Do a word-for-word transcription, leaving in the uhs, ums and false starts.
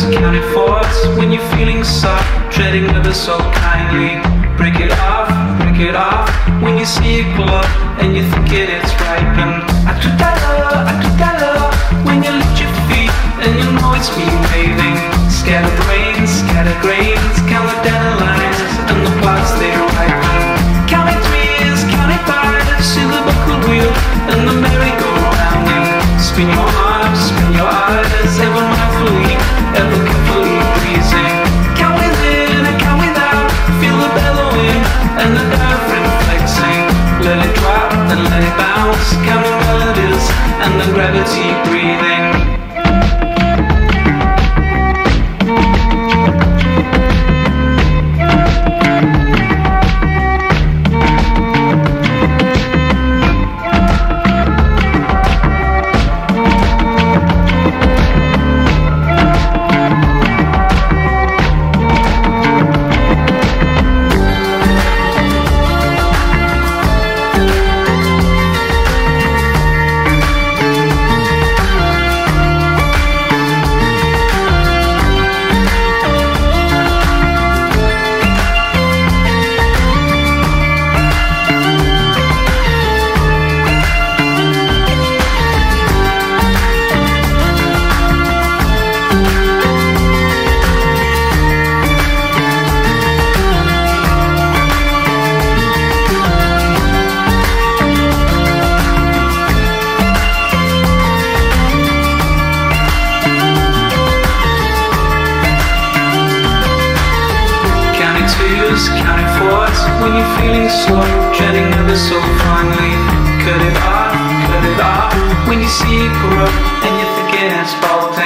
twos, counting fours when you're feeling soft, treading ever so kindly. Break it off, break it off when you see it glow up and you think it is ripened. I do that love, I do that love when you lift your feet and you know it's me waving. Scatter brains, scatter grains, count the dandelions and the plots they ripen. Counting threes, counting fives, see the buckle wheel and the merry-go-round. Spin your arms, spin your eyes, ever mindfully, ever carefully pleasing. Count within and count without, feel the bellowing and the diaphragm flexing. Let it drop and let it bounce, counting melodies and the gravity breathing. Counting fours when you're feeling slow, treading ever so finely. Cut it off, cut it off when you see it grow and you think it has fallen.